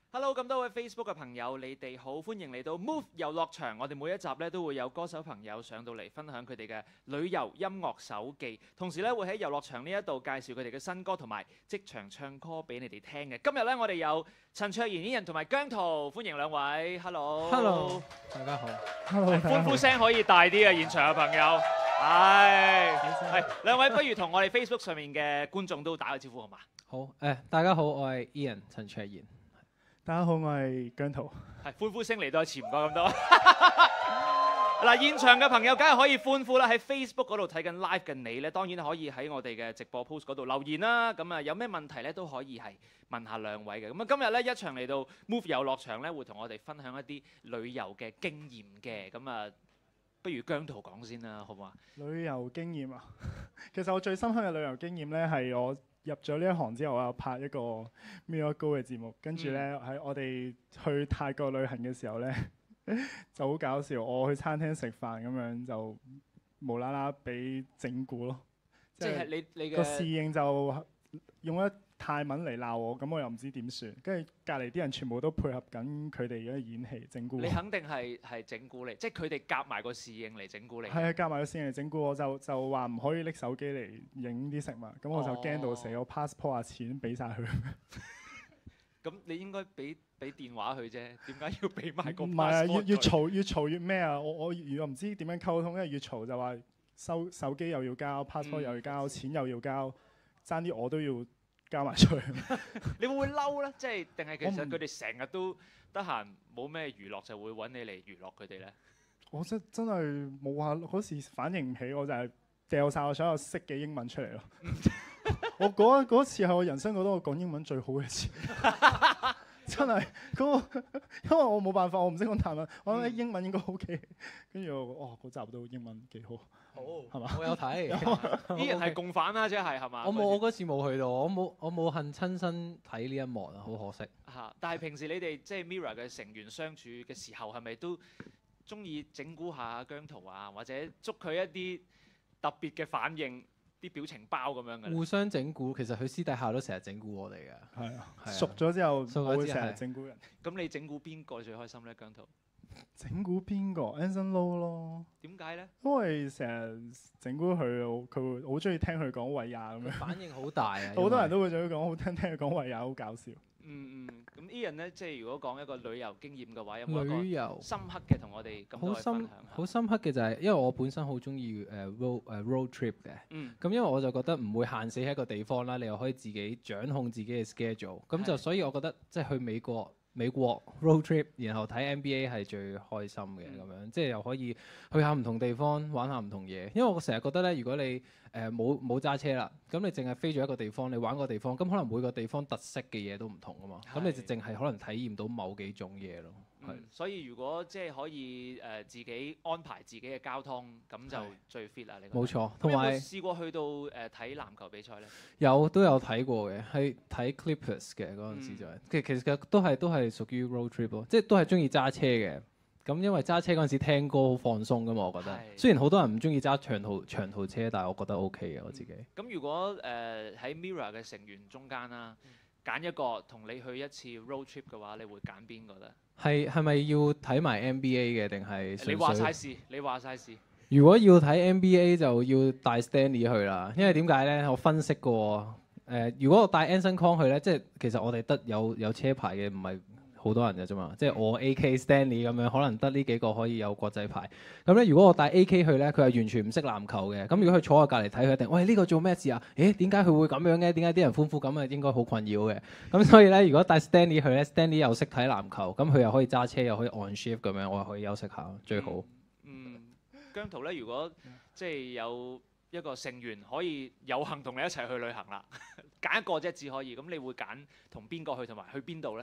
Hello，咁多位 Facebook 嘅朋友，你哋好，歡迎嚟到 Move 遊樂場。我哋每一集咧都會有歌手朋友上到嚟分享佢哋嘅旅遊音樂手記，同時咧會喺遊樂場呢一度介紹佢哋嘅新歌同埋即場唱歌俾你哋聽嘅。今日咧我哋有陳卓賢、Ian 同埋姜濤，歡迎兩位。Hello， 大家好。 歡呼聲可以大啲啊！現場嘅朋友，係兩位，不如同我哋 Facebook 上面嘅觀眾都打個招呼好嘛？ 好，大家好，我係 Ian 陳卓賢。 大家好，我係姜濤。 係歡呼聲嚟到一次，唔該咁多。嗱，現場嘅朋友梗係可以歡呼啦！喺 Facebook 嗰度睇緊 live 嘅你咧，當然可以喺我哋嘅直播 post 嗰度留言啦。咁啊，有咩問題咧都可以係問下兩位嘅。咁啊，今日咧一場嚟到 Move 遊樂場咧，會同我哋分享一啲旅遊嘅經驗嘅。咁啊，不如姜濤講先啦，好唔好啊？ 旅遊經驗啊，其實我最深刻嘅旅遊經驗咧係我入咗呢一行之後，我有拍一個 Mirror Go 嘅節目，跟住咧喺我哋去泰國旅行嘅時候咧就好搞笑，我去餐廳食飯咁樣就無啦啦俾整蠱咯， 即係你個嘅侍應就用咗泰文嚟鬧我，咁我又唔知點算，跟住隔離啲人全部都配合緊佢哋嘅演戲整蠱我。 你肯定係整蠱你，即係佢哋夾埋個侍應嚟整蠱你。 係啊，夾埋個侍應嚟整蠱我，就話唔可以拎手機嚟影啲食物，咁我就驚到死，我 passport 啊錢俾晒佢。 咁你應該俾電話佢啫，點解要俾埋個 passport？ 唔係啊，越嘈越咩啊！我又唔知點樣溝通，因為越嘈就話收手機又要交 passport 又要交，錢又要交，爭啲我都要交埋出去。 你會唔會嬲咧？即係定係其實佢哋成日都得閒冇咩娛樂就會揾你嚟娛樂佢哋咧？ 我真係冇話嗰時反應唔起，我就係掉晒我所有識嘅英文出嚟咯。我嗰次係我人生覺得我講英文最好嘅一次，真係因為我冇辦法，我唔識講泰文，我覺得英文應該 OK。跟住我嗰集都英文幾好， 好係嘛？ 我有睇， 啲人係共犯啦，即係嘛？ 我嗰次冇去到，我冇幸親身睇呢一幕啊，好可惜。 嚇！但係平時你哋即係 Mirror 嘅成員相處嘅時候，係咪都中意整蠱下姜濤啊，或者捉佢一啲特別嘅反應？啲表情包咁樣嘅， 互相整蠱，其實佢私底下都成日整蠱我哋嘅。 係啊，熟咗之後我會成日整蠱人。 咁你整蠱邊個最開心咧？姜濤整蠱邊個 Anson Lo 咯。 點解咧？ 因為成日整蠱佢，佢會好中意聽佢講維亞咁樣。 反應好大啊！ 好多人都會想講好聽佢講維亞，好搞笑。 咁 Ian 咧，即係如果講一個旅遊經驗嘅話，有冇旅遊深刻嘅同我哋咁多分享下？ 好深刻嘅就係，因為我本身好中意road trip 嘅。咁因為我就覺得唔會限死喺一個地方啦，你又可以自己掌控自己嘅 schedule。咁就所以我覺得即係去美國 road trip，然後睇 NBA 係最開心嘅咁樣，即係又可以去下唔同地方玩下唔同嘢。因為我成日覺得咧，如果你冇揸車啦，咁你淨係飛咗一個地方，你玩個地方，咁可能每個地方特色嘅嘢都唔同啊嘛。咁你就淨係可能體驗到某幾種嘢咯。 所以如果即係可以自己安排自己嘅交通，咁就最 fit 啦。你冇錯，同埋試過去到睇籃球比賽咧？ 都有睇過嘅，係睇 Clippers 嘅嗰陣時就係。其實都係屬於 road trip 咯，即係都係中意揸車嘅。咁因為揸車嗰陣時聽歌好放鬆噶嘛，我覺得。雖然好多人唔中意揸長途車，但係我覺得 OK 嘅我自己。 咁如果喺 Mirror 嘅成員中間啦，揀一個同你去一次 road trip 嘅話，你會揀邊個咧？ 係咪要睇埋 NBA 嘅定係？ 你話晒事。 如果要睇 NBA 就要帶 Stanley 去啦，因為點解咧？我分析過如果我帶 Anson Kong 去咧，即係其實我哋得有車牌嘅，唔係好多人嘅啫嘛。即係我 AK Stanley 咁樣，可能得呢幾個可以有國際牌。咁咧，如果我帶 AK 去咧，佢係完全唔識籃球嘅。咁如果佢坐我隔離睇，佢一定喂，呢個做咩事啊？點解佢會咁樣嘅？點解啲人歡呼咁啊？應該好困擾嘅。咁所以咧，如果帶 Stanley 去咧，Stanley 又識睇籃球，咁佢又可以揸車，又可以 on shift 咁樣，我又可以休息下，最好。 姜濤咧，如果即係有一個成員可以有幸同你一齊去旅行啦，揀一個啫，只可以。咁你會揀同邊個去，同埋去邊度咧？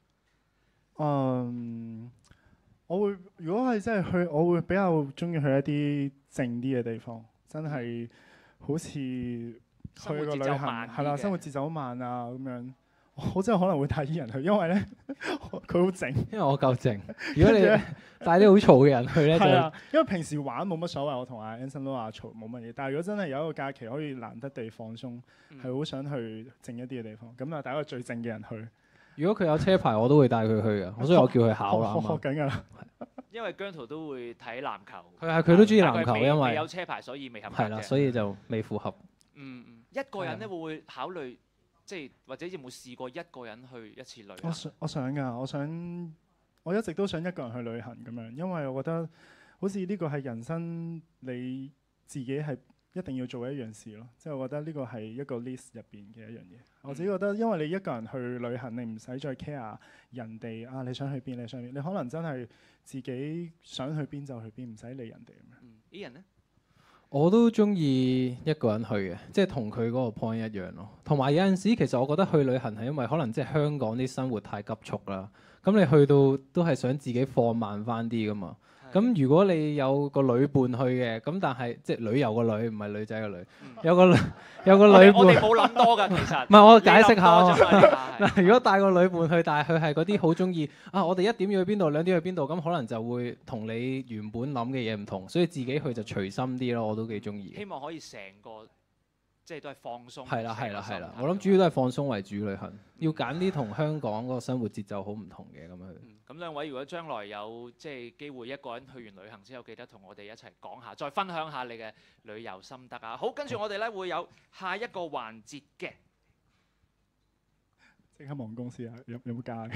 我會如果係真係去，我會比較中意去一啲靜啲嘅地方，真係好似去個旅行係啦，生活節奏好慢啊咁樣。我真係可能會帶啲人去，因為咧佢好靜。因為我夠靜。如果你帶啲好嘈嘅人去咧，就因為平時玩冇乜所謂，我同阿 Anson 都話嘈冇乜嘢。但係如果真係有一個假期可以難得地放鬆，係好想去靜一啲嘅地方。咁啊，帶一個最靜嘅人去。 如果佢有車牌，我都會帶佢去嘅，所以我叫佢考啦。 學緊㗎啦。 因為姜濤都會睇籃球， 佢都中意籃球， 但係佢未因為未有車牌，所以未合格係啦， 啫所以就未符合。 一個人咧會唔會考慮，即係或者有冇試過一個人去一次旅行？ 我想㗎，我一直都想一個人去旅行咁樣，因為我覺得好似呢個係人生你自己係一定要做嘅一樣事咯。即係我覺得呢個係一個 list 入邊嘅一樣嘢。我自己覺得，因為你一個人去旅行，你唔使再 care 人哋啊，你想去邊，你想去邊，你可能真係自己想去邊就去邊，唔使理人哋咁樣。 Ian 咧？ 我都中意一個人去嘅，即係同佢嗰個 point 一樣咯。同埋有陣時，其實我覺得去旅行係因為可能即係香港啲生活太急促啦。咁你去到都係想自己放慢翻啲噶嘛。咁如果你有個女伴去嘅，咁但係即係旅遊個女，唔係女仔個女，有個女伴。 我哋冇諗多㗎，其實。 唔係我解釋下喎。 嗱，如果帶個女伴去，但係佢係嗰啲好中意啊，我哋1點要去邊度，2點去邊度，咁可能就會同你原本諗嘅嘢唔同，所以自己去就隨心啲咯，我都幾中意。 希望可以成個即係都係放鬆。 係啦，我諗主要都係放鬆為主旅行，要揀啲同香港嗰個生活節奏好唔同嘅咁樣。 咁兩位如果將來有即係機會一個人去完旅行之後，記得同我哋一齊講下，再分享下你嘅旅遊心得啊！好，跟住我哋咧會有下一個環節嘅。 即刻望公司啊！有冇加嘅？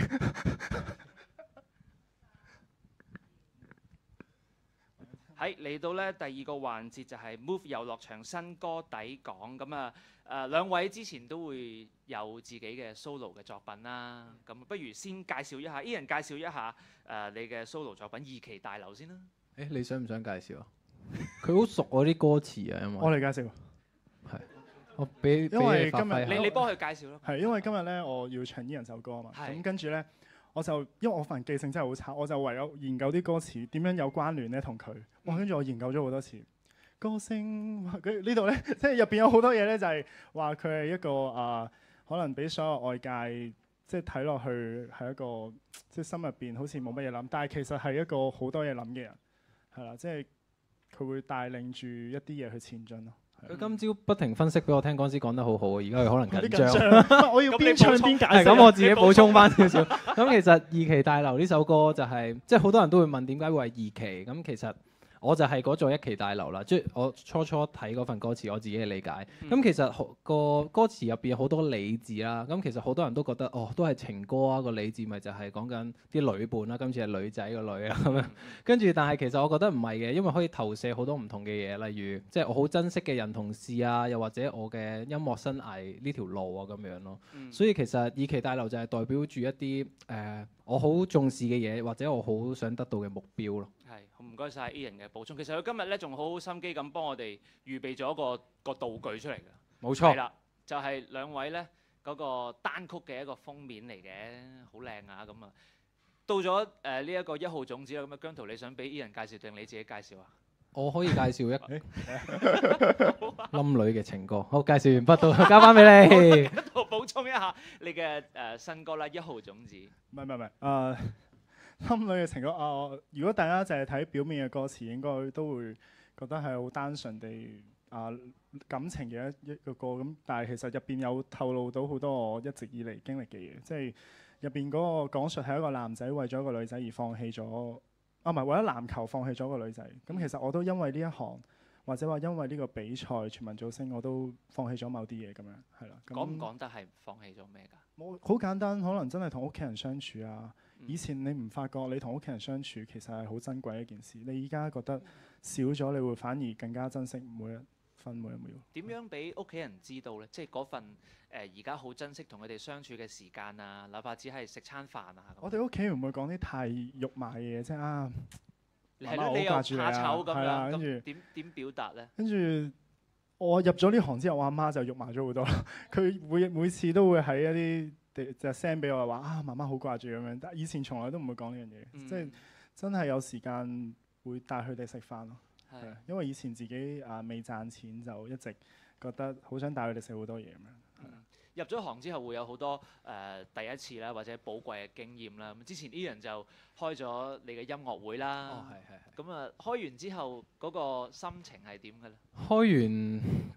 喺嚟到咧第二個環節就係 Move 遊樂場新歌抵港咁啊！兩位之前都會有自己嘅 solo 嘅作品啦，咁不如先介紹一下，Ian 介紹一下你嘅 solo 作品《二期大樓》先啦。 你想唔想介紹啊？佢好熟我啲歌詞啊，因為我嚟介紹。 係，我俾因為今日你幫佢介紹咯。 係因為今日咧，我要唱Ian首歌啊嘛，咁跟住咧。我就因為我份記性真係好差，我就唯有研究啲歌詞點樣有關聯咧同佢。哇！跟住我研究咗好多次歌聲，佢呢度咧，即係入邊有好多嘢咧，就係話佢係一個可能俾所有外界即係睇落去係一個即係心入邊好似冇乜嘢諗，但係其實係一個好多嘢諗嘅人，係啦，即係佢會帶領住一啲嘢去前進咯。 佢今朝不停分析俾我聽，嗰陣時講得好好啊，而家佢可能緊張。 我要邊唱邊解釋。 咁我自己補充翻少少。咁其實二期大樓呢首歌就係、即係好多人都會問點解會係二期。咁其實我就係嗰座一期大樓啦。即係我初睇嗰份歌詞，我自己嘅理解。咁其實個歌詞入邊好多理字啦。咁其實好多人都覺得哦，都係情歌啊。個理字咪就係講緊啲女伴啦。今次係女仔個女啊咁樣。跟住，但係其實我覺得唔係嘅，因為可以投射好多唔同嘅嘢，例如即係我好珍惜嘅人同事啊，又或者我嘅音樂生涯呢條路啊咁樣咯。所以其實二期大樓就係代表住一啲我好重視嘅嘢，或者我好想得到嘅目標咯。 係，好唔該晒 Ian 嘅補充。其實佢今日咧仲好心機咁幫我哋預備咗個道具出嚟㗎。 冇錯。 係啦，就係兩位咧嗰個單曲嘅一個封面嚟嘅，好靚啊咁啊。到咗呢一個1號種子啦，咁啊姜濤你想俾 Ian 介紹定你自己介紹啊？ 我可以介紹一冧女嘅情歌。好，介紹完畢到，交翻俾你。 我補充一下你嘅新歌啦，《1號種子》。 唔係冧女嘅情歌如果大家淨係睇表面嘅歌詞，應該都會覺得係好單純地感情嘅一個歌咁，但係其實入邊有透露到好多我一直以嚟經歷嘅嘢，即係入邊嗰個講述係一個男仔為咗一個女仔而放棄咗，唔係為咗籃球放棄咗個女仔。咁其實我都因為呢一行，或者話因為呢個比賽全民造星，我都放棄咗某啲嘢咁樣，係啦。 講唔講得係放棄咗咩㗎？ 冇，好簡單，可能真係同屋企人相處啊。以前你唔發覺你同屋企人相處其實係好珍貴一件事，你而家覺得少咗，你會反而更加珍惜每一分每一秒。 點樣俾屋企人知道呢？即係嗰份而家好珍惜同佢哋相處嘅時間啊，哪怕只係食餐飯啊。 我哋屋企唔會講啲太肉麻嘅嘢，即係媽媽好你又掛住你啊，係啦，跟住點表達呢？ 跟住我入咗呢行之後，我阿媽就肉麻咗好多啦。佢每次都會喺一啲就 send 俾我話媽媽好掛住咁樣，但以前從來都唔會講呢樣嘢，即係真係有時間會帶佢哋食飯咯。係，因為以前自己未賺錢，就一直覺得好想帶佢哋食好多嘢咁樣。 入咗行之後會有好多第一次啦，或者寶貴嘅經驗啦。咁之前 Ian 就開咗你嘅音樂會啦。咁啊開完之後嗰個心情係點嘅咧？ 開完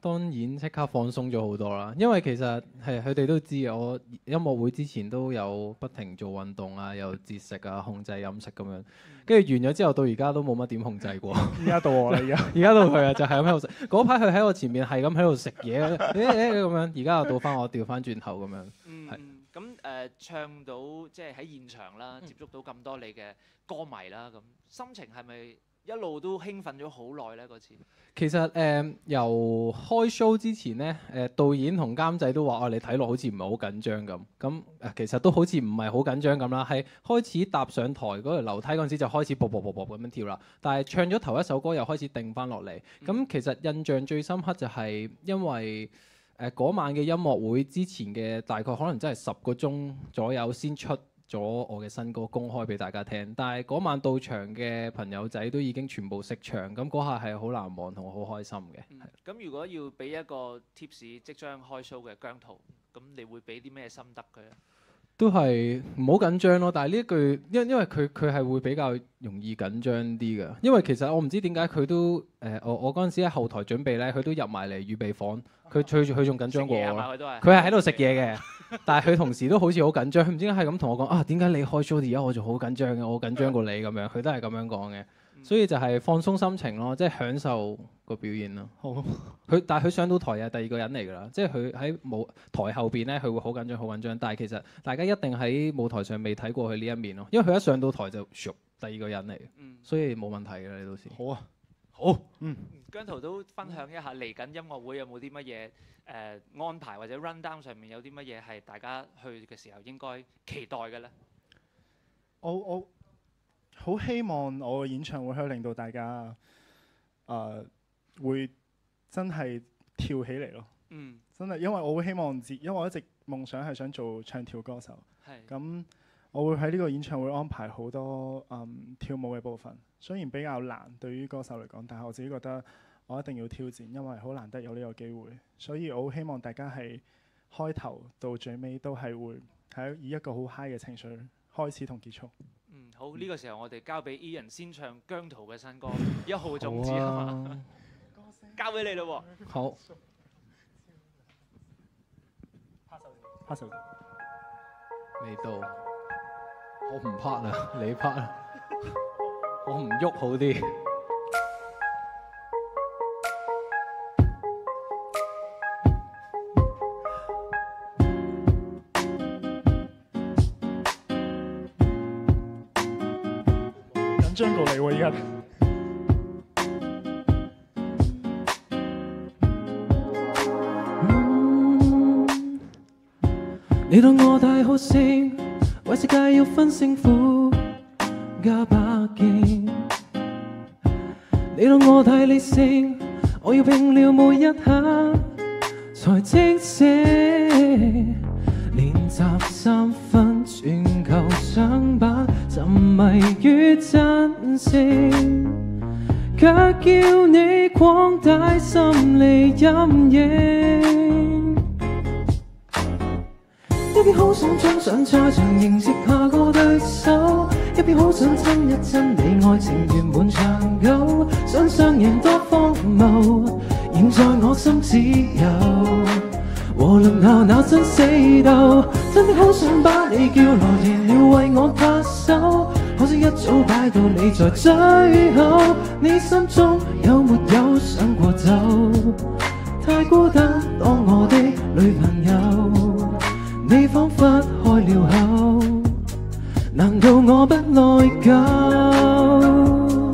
當然即刻放鬆咗好多啦，因為其實係佢哋都知嘅，我音樂會之前都有不停做運動啊，又節食啊，控制飲食咁樣，跟住完咗之後到而家都冇乜點控制過。 而家到我啦， 而家到佢啊，就係咁喺度食。嗰排佢喺我前面係咁喺度食嘢，咁樣。而家又到翻我調翻轉頭咁樣。係。 咁唱到即係喺現場啦，接觸到咁多你嘅歌迷啦，咁心情係咪一路都興奮咗好耐咧？嗰次其實由開 show 之前咧，導演同監製都話：你睇落好似唔係好緊張咁。咁其實都好似唔係好緊張咁啦。係開始踏上台嗰條樓梯嗰陣時就開始啵咁樣跳啦。但係唱咗頭一首歌又開始定翻落嚟。咁其實印象最深刻就係因為嗰晚嘅音樂會之前嘅大概可能真係10個鐘左右先出咗我嘅新歌公開俾大家聽，但係嗰晚到場嘅朋友仔都已經全部識唱，咁嗰下係好難忘同好開心嘅。 咁如果要俾一個 tips，即將開 show 嘅姜濤，咁你會俾啲咩心得佢啊？ 都係唔好緊張咯，但係呢一句因為佢係會比較容易緊張啲嘅，因為其實我唔知點解佢都我嗰陣時喺後台準備咧，佢都入埋嚟預備房，佢仲緊張過我咯。佢係喺度食嘢嘅，但係佢同時都好似好緊張，唔知點解係咁同我講啊？點解你開 show 而家我仲好緊張嘅？我緊張過你咁樣，佢都係咁樣講嘅。所以就係放鬆心情咯，即係享受個表演咯。好，但係佢上到台又係第二個人嚟㗎啦，即係佢喺台後邊咧，佢會好緊張。但係其實大家一定喺舞台上未睇過佢呢一面咯，因為佢一上到台就第二個人嚟，所以冇問題㗎啦，你到時。 好啊， 好，姜濤都分享一下嚟緊音樂會有冇啲乜嘢安排或者 run down 上面有啲乜嘢係大家去嘅時候應該期待嘅咧？ 我好希望我嘅演唱會可以令到大家會真係跳起嚟咯。真係，因為我會希望因為我一直夢想係想做唱跳歌手。咁我會喺呢個演唱會安排好多跳舞嘅部分，雖然比較難對於歌手嚟講，但係我自己覺得我一定要挑戰，因為好難得有呢個機會。所以我好希望大家係開頭到最尾都係會以一個好 high 嘅情緒開始同結束。 好，呢個時候我哋交俾 Ian 先唱姜濤嘅新歌《1號種子》啊嘛，交俾你咯喎。 好。 拍手。 未到，我唔拍啦，你拍啦，我唔喐好啲。 緊張過你喎，依家。 你當我太好勝，為世界要分勝負加把勁。你當我太理性，我要拼了每一刻才清醒。練習3分，全球想把沉迷於真性，卻叫你擴大心理陰影。一邊好想衝上賽場迎接下個對手，一邊好想親一親你，愛情圓滿長久，想雙贏多荒謬，現在我心只有和輪鬧那生死鬥，真的好想把你叫來燃了為我拍手，可惜一早擺到你在最後，你心中有沒有想過走？太孤單當我的女朋友，你彷彿開了口，難道我不內疚？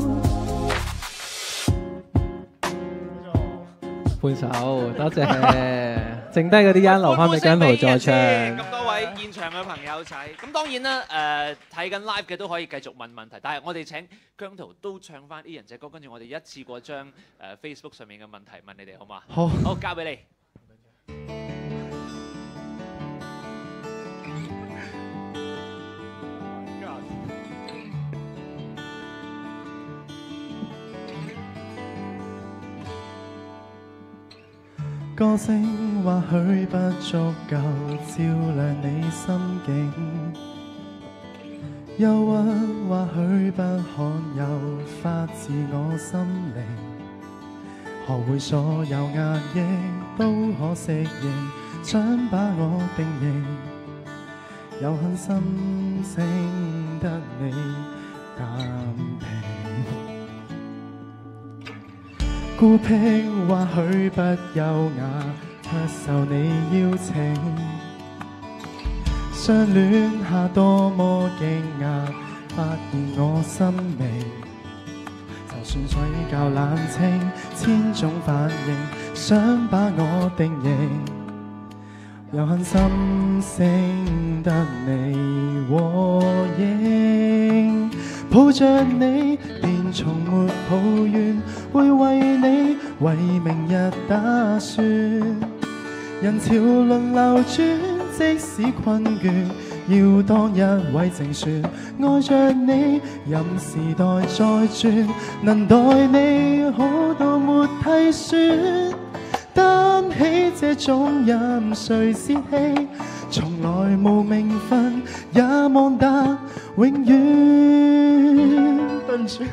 半首，多謝。剩低嗰啲音留翻俾姜濤再唱。 咁多位現場嘅朋友仔，咁當然啦，睇緊 live 嘅都可以繼續問問題，但係我哋請姜濤都唱翻Ian隻歌，跟住我哋一次過將Facebook 上面嘅問題問你哋好嘛？好，交俾你。 歌聲或許不足夠照亮你心境，憂鬱或許不罕有發自我心靈， 學會所有壓抑都可適應，想把我定型，有狠心聲得你淡平。孤僻或許不優雅，卻受你邀請，相戀下多麼驚訝，發現我生命。就算嘴較冷清，千種反應，想把我定型，有狠心聲得你和應，抱着你便從沒抱怨，會為你為明日打算。人潮輪流轉，即使困倦，要當一位正選，愛着你，任時代再轉，能待你好到沒替算，擔起這種任誰泄氣，從來無名分，也望達永遠。對唔住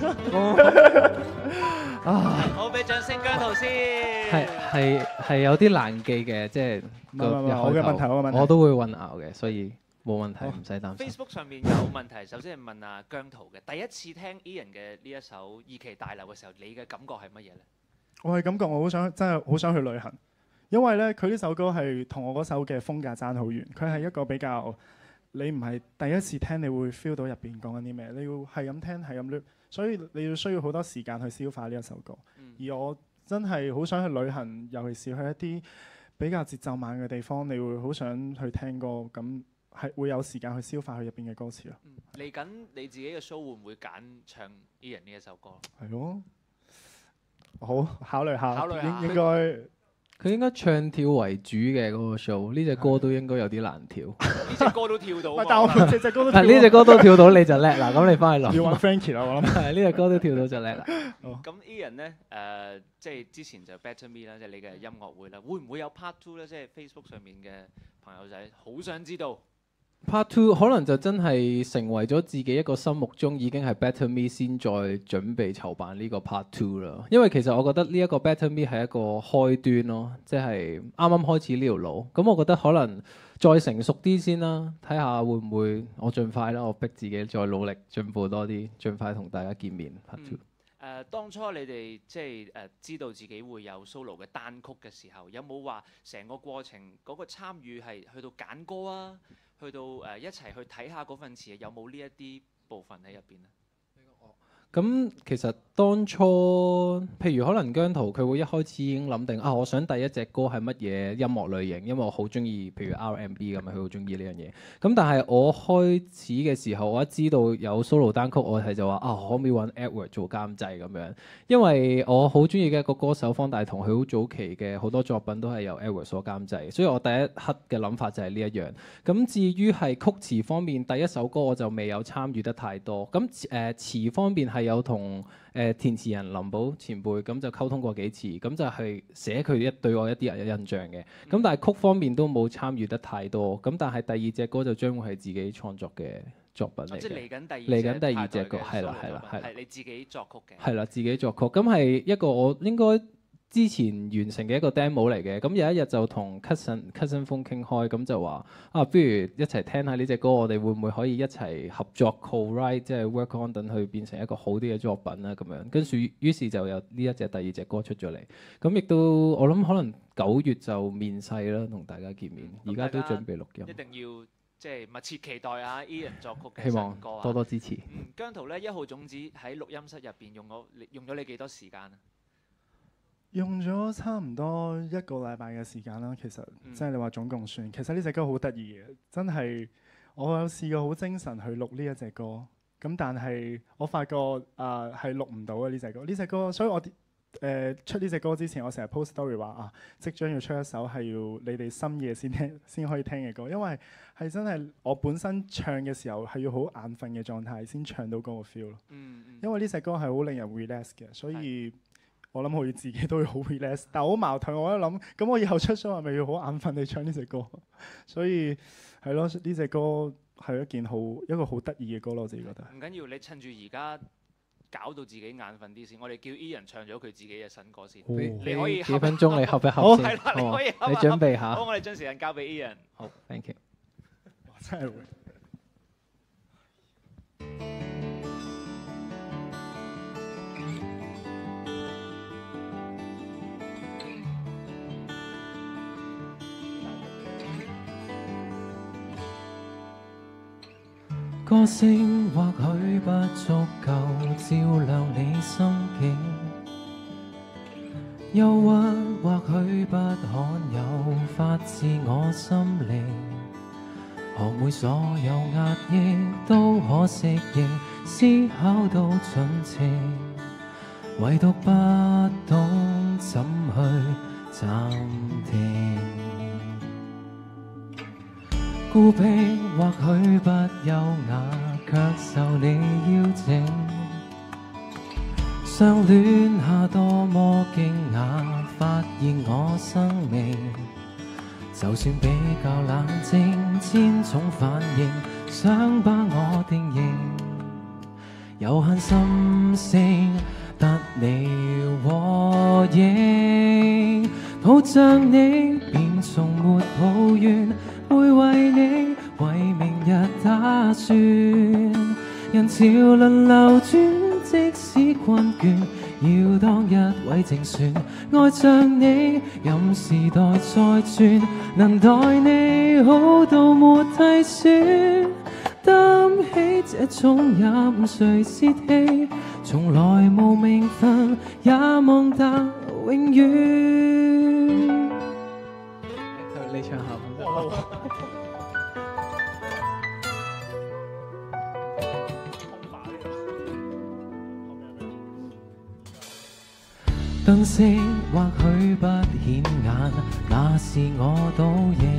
啊！ 好，俾掌聲姜濤先。 係有啲難記嘅，即係唔係我嘅問題，我嘅問題。 我都會混淆嘅，所以冇問題，唔使擔心。 Facebook 上面有問題，首先係問阿姜濤嘅。第一次聽 Ian 嘅呢一首《二期大樓》嘅時候，你嘅感覺係乜嘢咧？ 我係感覺我好想真係好想去旅行，因為咧佢呢首歌係同我嗰首嘅風格爭好遠。佢係一個比較你唔係第一次聽，你會 feel 到入邊講緊啲咩，你要係咁聽係咁 loop，所以你要需要好多時間去消化呢一首歌。而我真係好想去旅行，尤其是去一啲比較節奏慢嘅地方，你會好想去聽歌，咁係會有時間去消化佢入邊嘅歌詞咯。 嚟緊你自己嘅 show 會唔會揀唱 Ian 呢一首歌？ 係咯，好考慮下， 考慮下應該。 佢應該唱跳為主嘅嗰個 show，呢隻歌都應該有啲難跳。 呢隻歌都跳到啊嘛。 但我隻歌都呢隻歌都跳到你就叻啦，咁你翻去諗。 要揾 Frankie 啦，我諗。 係呢隻歌都跳到就叻啦。 咁 Ian 咧即係之前就 Better Me 啦，即係你嘅音樂會啦，會唔會有 Part Two 咧？即係 Facebook 上面嘅朋友仔好想知道。 Part Two 可能就真係成為咗自己一個心目中已經係 Better Me 先再準備籌辦呢個 Part Two 啦。因為其實我覺得呢一個 Better Me 係一個開端咯，即係啱啱開始呢條路。咁我覺得可能再成熟啲先啦，睇下會唔會我盡快啦，我逼自己再努力進步多啲，盡快同大家見面。Part Two。 當初你哋即係知道自己會有 solo 嘅單曲嘅時候，有冇話成個過程嗰個參與係去到揀歌啊？去到一齊去睇下嗰份詞，有冇呢一啲部分喺入邊咧？ 咁其實當初，譬如可能姜濤佢會一開始已經諗定啊，我想第一隻歌係乜嘢音樂類型，因為我好中意，譬如 R&B 咁樣，佢好中意呢樣嘢。咁但係我開始嘅時候，我一知道有 solo 單曲，我係就話啊，可唔可以揾 Edward 做監製咁樣？因為我好中意嘅一個歌手方大同，佢好早期嘅好多作品都係由 Edward 所監製，所以我第一刻嘅諗法就係呢一樣。咁至於係曲詞方面，第一首歌我就未有參與得太多。咁詞方面係有同填詞人林寶前輩咁就溝通過幾次，咁就係寫佢對我一啲印象嘅。咁但係曲方面都冇參與得太多。咁但係第二隻歌就將會係自己創作嘅作品嚟嘅。 即係嚟緊第二隻歌， 係啦， 係你自己作曲嘅。 係啦，自己作曲。咁係一個我應該之前完成嘅一個 demo 嚟嘅。咁有一日就同 cousin 風傾開，咁就話啊，不如一齊聽下呢隻歌，我哋會唔會可以一齊合作 co-write，即係 work on 等佢變成一個好啲嘅作品啦咁樣。跟住於是就有呢一隻第二隻歌出咗嚟。咁亦都我諗可能9月就面世啦，同大家見面。而家都準備錄音。 一定要即係密切期待啊 Ian 作曲嘅希望新歌啊！ 多多支持。 姜濤咧，1號種子喺錄音室入邊用咗你幾多時間啊？ 用咗差唔多1個禮拜嘅時間啦，其實即係你話總共算，其實呢隻歌好得意嘅，真係我有試過好精神去錄呢一隻歌，咁但係我發覺係錄唔到嘅呢隻歌，所以我出呢隻歌之前，我成日 post story 話啊，即將要出一首係要你哋深夜先可以聽嘅歌，因為係真係我本身唱嘅時候係要好眼瞓嘅狀態先唱到嗰個 feel 咯。因為呢隻歌係好令人 relax 嘅，所以我諗我要自己都要好 relax， 但係好矛盾。我一諗，咁我以後出 show 係咪要好眼瞓地唱呢隻歌？所以係咯，呢隻歌係一個好得意嘅歌咯，我自己覺得。 唔緊要，你趁住而家搞到自己眼瞓啲先。我哋叫 Ian 唱咗佢自己嘅新歌先， 你可以幾分鐘你合一好合先。 係啦，你可以你準備下。 好，我哋將時間交俾 Ian。 好 ，thank you。 真係會。 歌聲或許不足夠照亮你心境，憂鬱或許不罕有發自我心靈，學會所有壓抑都可適應，思考到盡情，唯獨不懂怎去暫停。孤僻或許不優雅，卻受你邀請。相戀下多麼驚訝，發現我生命就算比較冷靜，千種反應，想把我定型。有限心聲得你和應，抱着你便從沒抱怨。會為你為明日打算，人潮輪流轉，即使困倦，要當一位正選。愛像你，任時代再轉，能待你好到沒計算。擔起這重任誰泄氣，從來無名分，也望得永遠。你唱下燈色或許不顯眼，那是我倒影。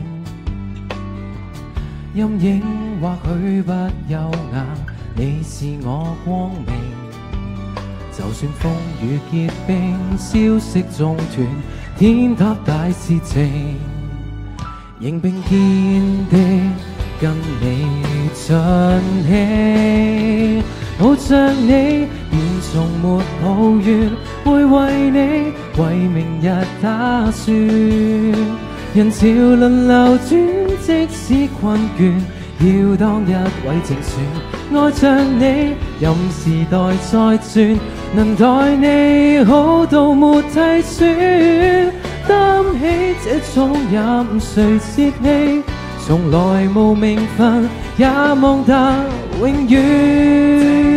陰影或許不優雅，你是我光明。就算風雨結冰，消息中斷，天塌大事情，仍並堅定跟你盡興。抱着你便從沒抱怨，會為你為明日打算。人潮輪流轉，即使困倦，要當一位正選。愛像你，任時代再轉，能待你好到沒計算。擔起這重任誰泄氣，從來無名分，也望得永遠。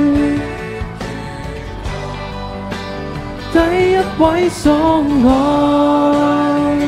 第一位所愛，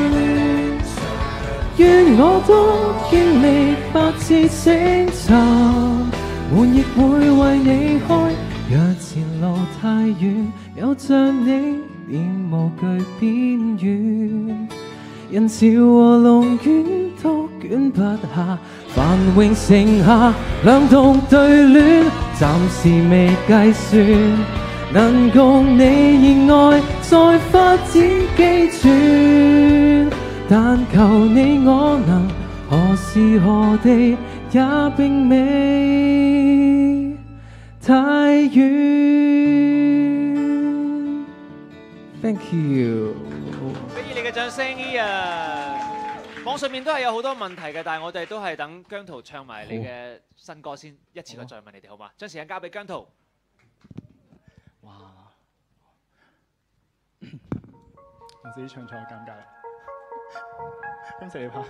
願我都經歷百次星塵，門亦會為你開。若前路太遠，有着你便無懼邊緣。人潮和龍捲都捲不下，繁榮盛夏，兩棟對戀，暫時未計算。能共你熱愛再發展機轉，但求你我能何時何地也並未太遠。Thank you。 俾你嘅掌聲 Ian。網上面都係有好多問題嘅，但係我哋都係等姜濤唱埋你嘅新歌先，一次過再問你哋好嘛？將時間交俾姜濤。 哇！我自己唱錯尷尬。今次你拍。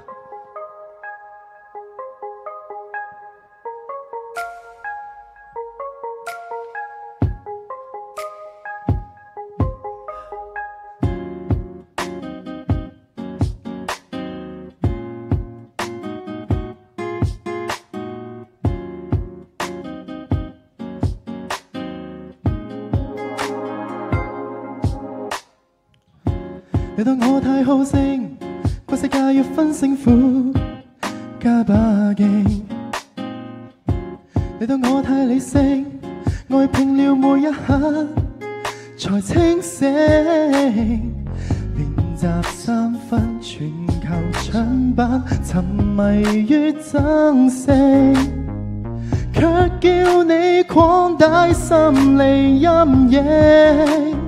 你當我太好勝，怪世界要分勝負，加把勁。你當我太理性，愛拼了每一刻才清醒。練習3分，全球唱版，沉迷於爭勝。 卻叫你擴大心理陰影。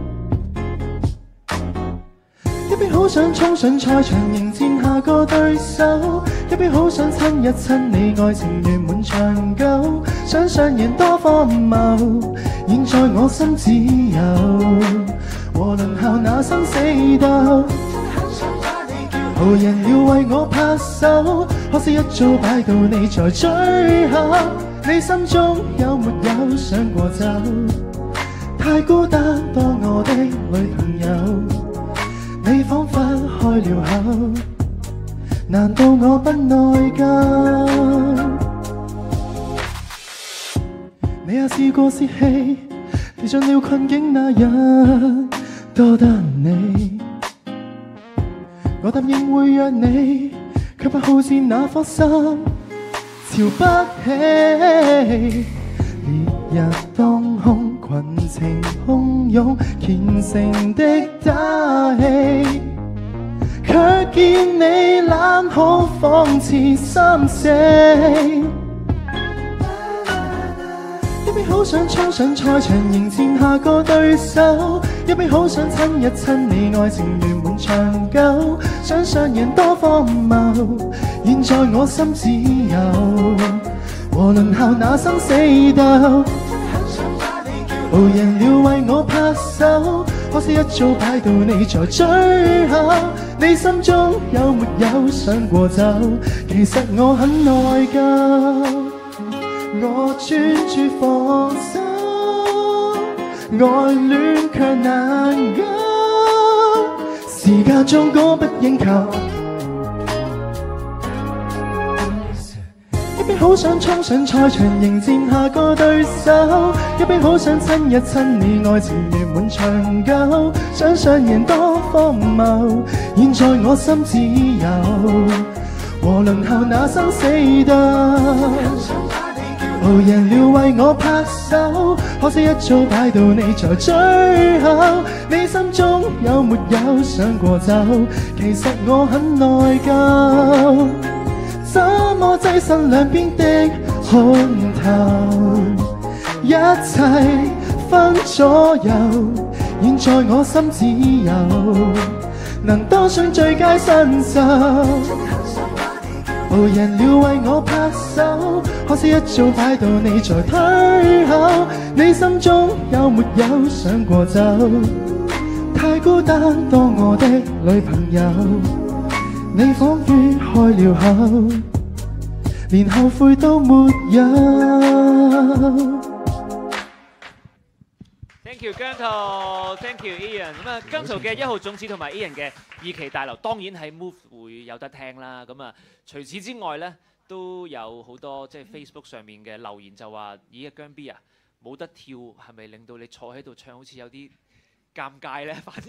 一邊好想衝上賽場迎戰下個對手，一邊好想親一親你，愛情圓滿長久。想上演多荒謬，現在我心只有和輪候那生死鬥。無人要為我拍手，可惜一早擺到你在最後。你心中有沒有想過走？太孤單當我的女朋友。你彷彿開了口，難道我不內疚？你也試過泄氣，跌進了困境那日，多得你。我答應會約你，卻怕好戰那顆心，瞧不起。烈日當空，群情洶湧，虔誠的打氣，卻見你懶好仿似心死。一邊好想衝上賽場迎戰下個對手，一邊好想親一親你，愛情圓滿長久。想上演多荒謬，現在我心只有和輪候那生死鬥。無人了為我拍手，可惜一早擺到你在最後。你心中有沒有想過走？其實我很內疚。我專注放手，愛戀卻難夠，時間中供不應求。一邊好想衝上賽場迎戰下個對手，一邊好想親一親你，愛情圓滿長久。想上演多荒謬，現在我心只有和輪候那生死鬥。無人了為我拍手，可惜一早擺到你在最後。你心中有沒有想過走？其實我很內疚，怎麼躋身兩邊的看頭？一切分左右，現在我心只有能當上最佳新秀。無人了為我拍手，可惜一早擺到你在退後。你心中有沒有想過走？太孤單當我的女朋友，你仿如開了口，連後悔都沒有。 Thank you 姜濤 ，Thank you Ian。咁啊，姜濤嘅1號種子同埋 Ian 嘅二期大樓，當然喺 Move 會有得聽啦。咁啊，除此之外咧，都有好多即係 Facebook 上面嘅留言就話：咦，姜 B 啊，冇得跳，係咪令到你坐喺度唱好似有啲尷尬咧？反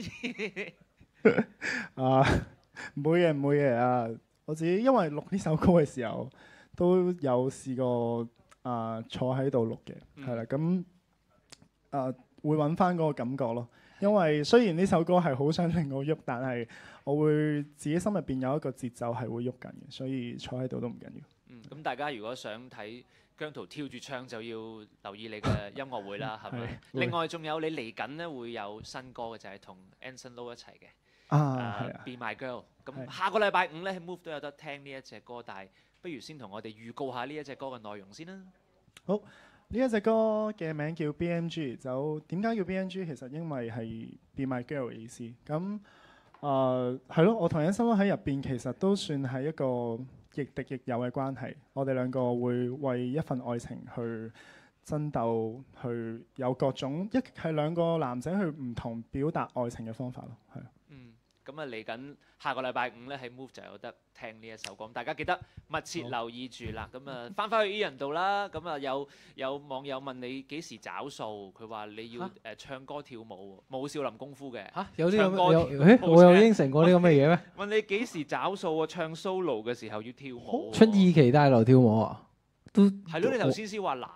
而啊，唔會嘅，唔會嘅啊！我自己因為錄呢首歌嘅時候，都有試過坐喺度錄嘅，係啦，咁會揾翻嗰個感覺咯。因為雖然呢首歌係好想令我喐，但係我會自己心入邊有一個節奏係會喐緊嘅，所以坐喺度都唔緊要。 咁大家如果想睇姜濤跳住唱，就要留意你嘅音樂會啦，係咪？另外仲有你嚟緊咧會有新歌嘅，就係同 Anson Lo 一齊嘅，Be My Girl。咁下個禮拜5咧喺 Move 都有得聽呢一隻歌，但係不如先同我哋預告下呢一隻歌嘅內容先啦。 好。呢一隻歌嘅名叫 BMG， 就點解叫 BMG？ 其實因為係 Be My Girl 嘅意思。咁係咯，我同 Anson Lo喺入邊其實都算係一個亦敵亦友嘅關係。我哋兩個會為一份愛情去爭鬥，去有各種係兩個男仔去唔同表達愛情嘅方法咯，係。 咁啊嚟緊下個禮拜5咧喺 Move 就有得聽呢一首歌，咁大家記得密切留意住啦。咁啊翻返去 Ian 度啦，咁啊有網友問你幾時找數，佢話你要唱歌跳舞，冇少林功夫嘅。 有啲咁我有應承過呢咁嘅嘢咩？ 問你幾時找數啊？唱 solo 嘅時候要跳舞。 出二期大樓跳舞啊？都係咯，你頭先先話難啫。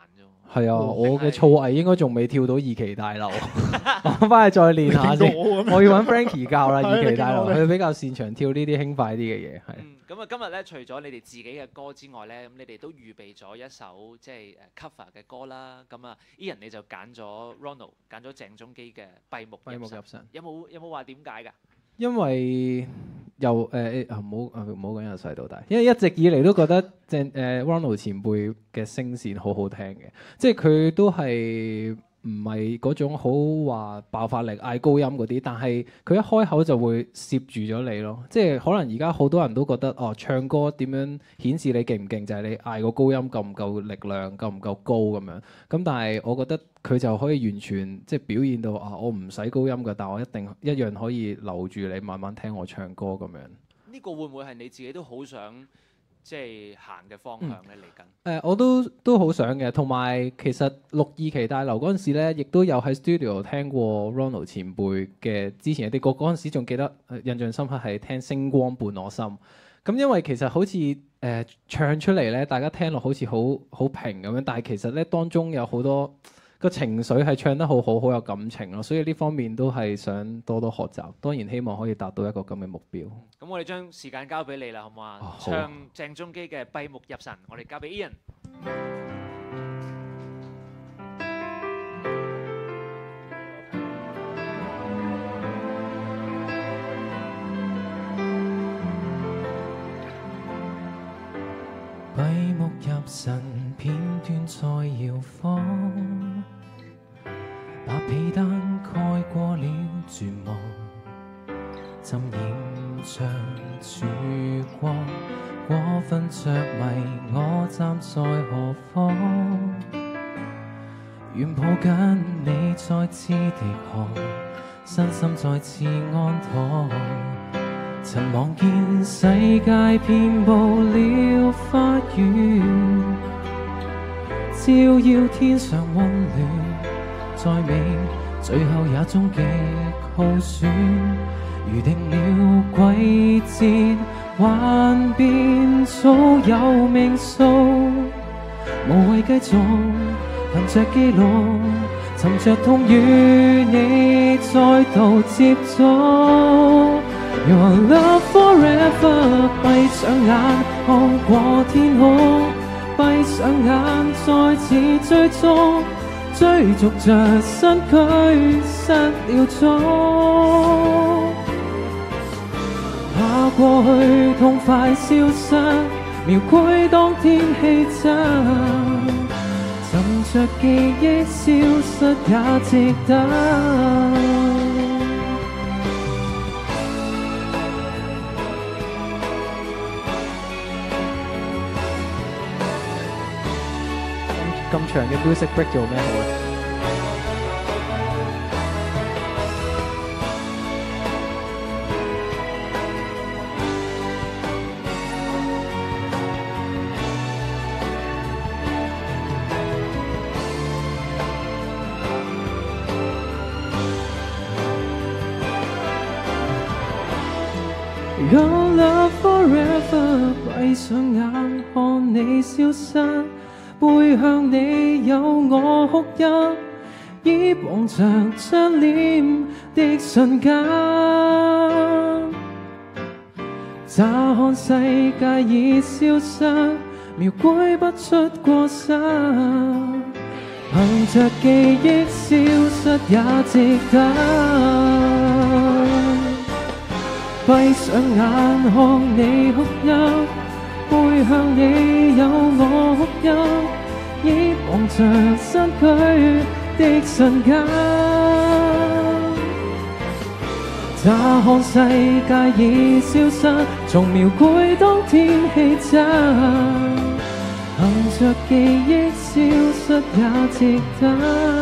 係啊， 哦我嘅造詣應該仲未跳到二期大樓，我翻去再練下先。我要揾 Frankie 教啦，二期大樓佢比較擅長跳呢啲輕快啲嘅嘢，係。 咁啊，今日咧除咗你哋自己嘅歌之外咧，咁你哋都預備咗一首即係cover 嘅歌啦。咁啊，Ian 你就揀咗 Ronald，揀咗鄭中基嘅《閉目入神》。有冇話點解㗎？ 因為又唔好講由細到大，因為一直以嚟都覺得Ronald 前輩嘅聲線好好聽嘅，即係佢都係唔係嗰種好話爆發力嗌高音嗰啲，但係佢一開口就會攝住咗你咯。即係可能而家好多人都覺得唱歌點樣顯示你勁唔勁，就係你嗌個高音夠唔夠力量，夠唔夠高咁樣。咁但係我覺得佢就可以完全即係表現到我唔使高音㗎，但我一樣可以留住你，慢慢聽我唱歌咁樣。 呢個會唔會係你自己都好想即係行嘅方向咧嚟緊？ 我都好想嘅，同埋其實錄二期大樓嗰陣時咧，亦都有喺 studio 聽過 Ronald 前輩嘅之前嘅啲歌，嗰陣時仲記得印象深刻係聽《星光伴我心》。咁因為其實好似唱出嚟咧，大家聽落好似好平咁樣，但係其實咧當中有好多個情緒係唱得好好有感情咯，所以呢方面都係想多多學習。當然希望可以達到一個咁嘅目標。 咁我哋將時間交俾你啦，好唔好啊？ 好唱鄭中基嘅《閉目入神》，我哋交俾 Ian。 閉目入神，片段在搖晃，把被單蓋過了絕望，浸染着曙光，過分着迷，我站在何方？願抱緊你再次滴汗，身心再次安妥。曾望見世界遍佈了花園，照耀天上溫暖，再美最後也終極耗損。預定了季節幻變，早有命數，無謂繼續憑着記錄，尋着痛與你再度接觸。Your love forever， 閉上眼看過天空，閉上眼再次追蹤，追逐着身軀失了蹤，怕過去痛快消失，描繪當天氣質，尋着記憶消失也值得。咁長嘅 music break 做咩好咧？Your love forever， 閉上眼看你消失。背向你有我哭泣，已望着張臉的瞬間，乍看世界已消失，描繪不出過失，憑着記憶消失也值得。閉上眼看你哭泣，背向你有我哭泣，已望着身軀的瞬間，乍看世界已消失，重描繪當天氣質，憑着記憶消失也值得，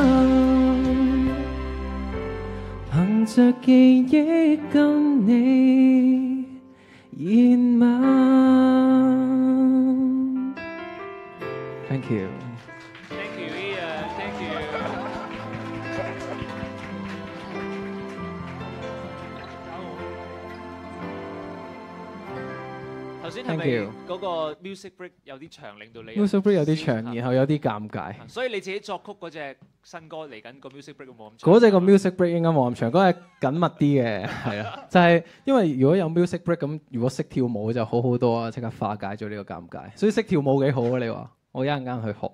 憑着記憶跟你延吻。Thank you. Thank you, Ian. Thank you. 頭先先係 Thank 咪 you 嗰個 music break 有啲長，令到你 music break 有啲長， 啊然後有啲尷尬。 所以你自己作曲嗰隻新歌嚟緊個 music break 冇咁長。 嗰隻個 music break 應該冇咁長，嗰隻緊密啲嘅，係啊，就係因為如果有 music break 咁，如果識跳舞就好好多啊，即刻化解咗呢個尷尬。所以識跳舞幾好啊！你話我一陣間去學。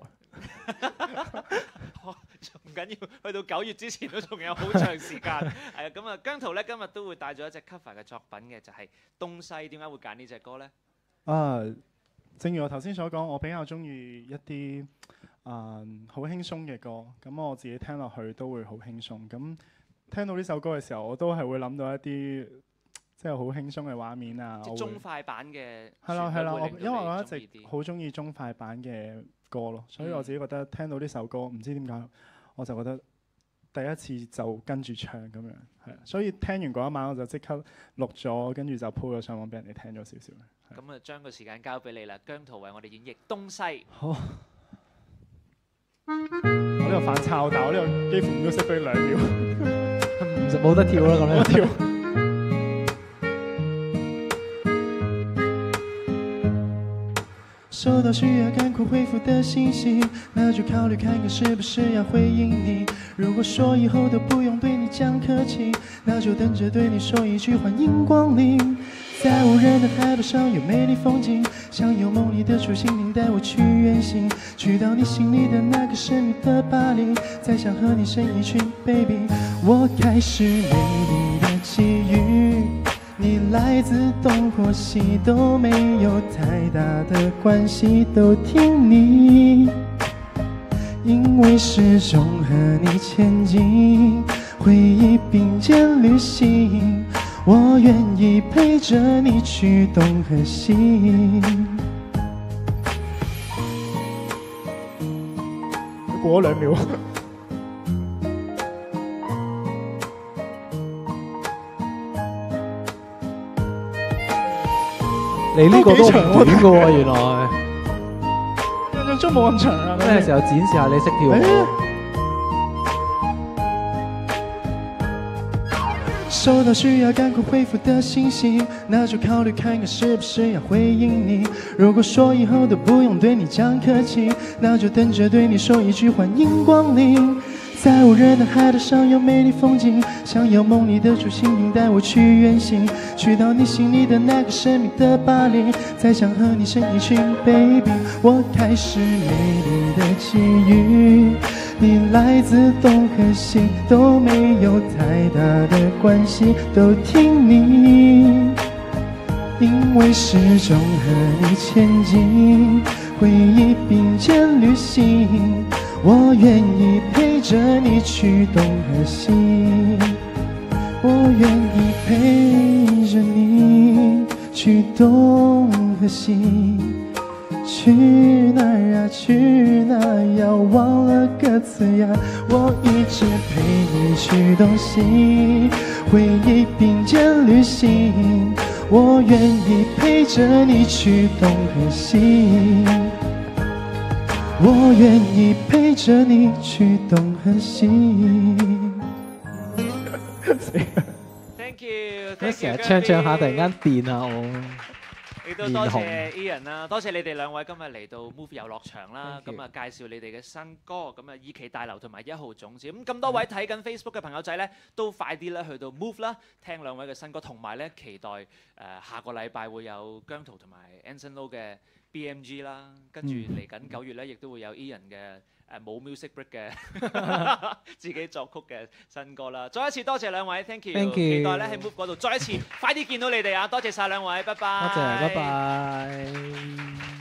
唔緊要，去到9月之前都仲有好長時間。係啊，咁啊，姜濤咧今日都會帶咗一隻 cover 嘅作品嘅，就係、東西。點解會揀呢隻歌咧？ 正如我頭先所講，我比較中意一啲好輕鬆嘅歌，咁我自己聽落去都會好輕鬆。咁聽到呢首歌嘅時候，我都係會諗到一啲即係好輕鬆嘅畫面啊。 即係中快版嘅。 係啦係啦，因為我一直直好中意中快版嘅歌咯，所以我自己覺得聽到呢首歌，唔知點解我就覺得第一次就跟住唱咁樣，係啊，所以聽完嗰一晚我就即刻錄咗，跟住就 po 咗上網俾人哋聽咗少少。 咁啊，將個時間交俾你啦，姜濤為我哋演繹東西。 好，我呢個反抄，但我呢個幾乎music break 2秒， 冇得跳啦咁樣跳。 收到需要赶快回复的信息，那就考虑看看是不是要回应你。如果说以后都不用对你讲客气，那就等着对你说一句欢迎光临。在无人的海岛上有美丽风景，想有梦里的雏心灵带我去远行，去到你心里的那个神秘的巴黎，再想和你生一群 baby。我开始美丽的际遇，你来自东或西都没有太大的关系，都听你，因为始终和你前进，回忆并肩旅行，我愿意陪着你去东和西。過咗2秒。 你呢個都唔短嘅喎，原來。 印象中冇咁長啊。 咩時候展示下你識跳舞？ 收到需要赶快回复的信息，那就考虑看看是不是要回应你。如果说以后都不用对你讲客气，那就等着对你说一句欢迎光临。在无人的海岛上有美丽风景，想有梦里的雏心灵带我去远行，去到你心里的那个神秘的巴黎，再想和你生一群 baby。我开始美丽的际遇，你来自东和西都没有太大的关系，都听你，因为始终和你前进，回忆并肩旅行，我愿意陪着你去东和西，我愿意陪着你去东和西。去哪儿啊去哪儿呀，忘了歌词呀，我一直陪你去东西，回忆并肩旅行，我愿意陪着你去东和西，我愿意陪着你去东和西。 Thank you， 你成日唱唱下，突然間變下我。 亦都多謝 Ian 啦，多謝你哋兩位今日嚟到 Move 遊樂場啦，咁啊介紹你哋嘅新歌，咁啊二期大樓同埋1號種子，咁多位睇緊 Facebook 嘅朋友仔咧，都快啲咧去到 Move 啦，聽兩位嘅新歌，同埋咧期待下個禮拜會有姜濤同埋 Anson Lo 嘅 BMG 啦，跟住嚟緊9月咧，亦都會有 Ian 嘅冇 music break 嘅自己作曲嘅新歌啦。再一次多謝兩位 ，thank you， 期待咧喺 Move 嗰度再一次快啲見到你哋啊！多謝晒兩位，拜拜。 多謝，拜拜。